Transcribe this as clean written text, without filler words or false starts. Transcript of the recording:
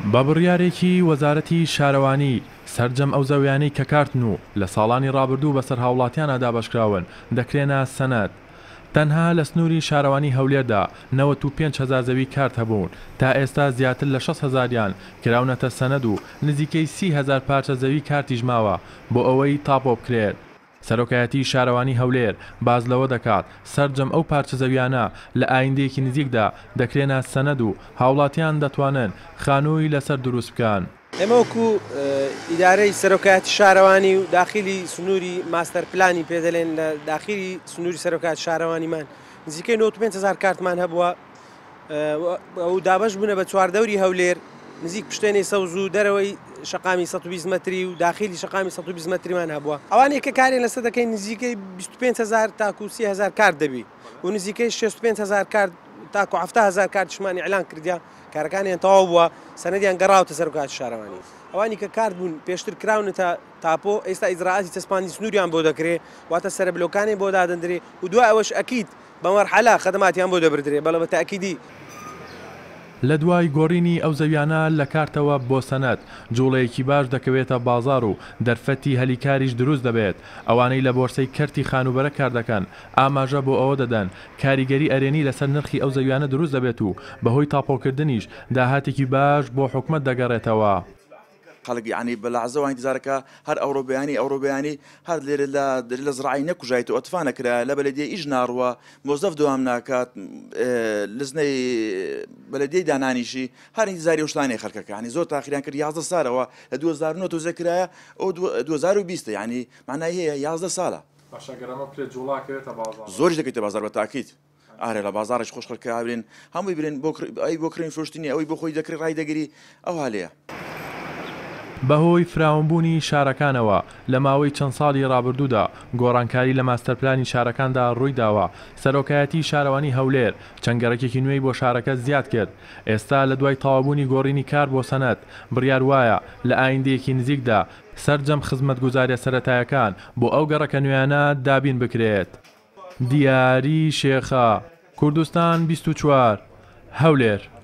بە بڕیارێکی وەزارەتی شارەوانی سەرجەم ئەو زەویانەی کە کارتن و لە ساڵانی ڕابردوو بەسەر هاوڵاتیانە دابەشکراون دەکرێنە سەنەد. تەنها لە سنووری شارەوانی هەولێردا 95,000 زەوی کارت هەبوون، تا ئێستا زیاتر لە 6,000یان کراونەتە سەنەد و نزیکەی 30,000 پارچە زەوی کارتیش ماوە بۆ ئەوەی تاپۆ بکرێت. سەرۆکایەتی شارەوانی هەولێر باز لەوە دەکات سەرجەم ئەو پارچە زەویانە لە ئایندەیەکی نزیکدا دەکرێنە سەنەد و هاوڵاتیان دەتوانن خانووی لەسەر دروست بکەن. ئێمە وەکو ئیدارەی سەرۆکایەتی شارەوانی و داخلی سنووری ماستەر پلانی پێدەڵێن لە داخلی سنووری سەرۆکایەتی شارەوانیمان نزیکەی 95,000 کارتمان هەبووە و دابەش بوونە بە چواردەوری هەولێر نزیک پشتێنی سەوز و دەرەوەی شەقامی 120 مەتری و داخلی شەقامی 120 مەتریمان هەبووە. ئەوانەیە کە کارێن لەسەر دەکەین نزیکەی 25,000 تاکو 30,000 کارت دەبی و نزیکەی 65,000 کارت تاکو 70,000 کارتشمانی ئەعلان کردیا کارەکانیان تەواو بووە سەنەدیان گەڕاوتە سەرۆکایەتی شارەوانی. ئەوانی کە کارت بوون پێشتر کراونەتە تاپۆ ئێستا ئیجراعاتی چەسپاندنی سنووریان بۆ دەکرێت واتە سەربلۆکانی بۆ دادەندرێ و دوای ئەوەش ئەکید بە مەرحەلە خەدماتیان بۆ دەبردرێ بەڵێ بە تاکیدی. لە دوای گۆڕینی ئەو زەویانە لە کارتەوە بۆ سەنەد جوڵەیەکی باش دەکەوێتە بازار و دەرفەتی هەلیکاریش دروست دەبێت. ئەوانەی لە بۆرسەی کەرتی خانوبەرە کار دەکەن ئاماژە بۆ ئەوە دەدەن کاریگەری ئەرێنی لەسەر نرخی ئەو زەویانە دروست دەبێت و بەهۆی تاپۆکردنیش داهاتێکی باش بۆ حکومەت دەگەڕێتەوە. خەڵک یعنی بەلەحزەوە ئینتیزارەکە هەر ئەوروپیانی هەر لێرە لە زراعی نەکوژایەوە ئەتفانەکرا لە بەلەدیە ئیش ناڕوە مۆزەف دوام ناکات لزنەی بەلەدیەی دانانیشی هەر ئینتیزاری شتانی خەڵکەکە ینی زۆر تاخیریان کرد 11 ساڵەوە لە 2009 تۆزە کرایە ئەو 2020 ینی معنای هەیە 11 ساڵە زۆری دەکەیتە بازار بە تاکید. ئارێ لە بازارش خۆشخەڵکە هاورێن هەمووی برێن بۆ کڕین فرۆشتنی ئەوەی بۆ خۆی دەکرێت ڕای دەگیری ئەو هەلەیە. بەهۆی فراوانبوونی شارەکانەوە لە ماوەی چەند ساڵی ڕابردوودا گۆڕانکاری لە ماستەرپلانی شارەکاندا ڕووی داوە. سەرۆکایەتی شارەوانی هەولێر چەنگەڕێکێکی نوێی بۆ شارەکە زیاد کرد. ئێستا لە دوای تەواوبوونی گۆڕینی کار بۆ سەنەد بڕیار وایە لە ئایندەیەکی نزیکدا سەرجەم خزمەتگوزاریە سەرەتایەکان بۆ ئەو گەڕەکە نوێیانە دابین بکرێت. دیاری شێخە، کوردستان 24 هەولێر.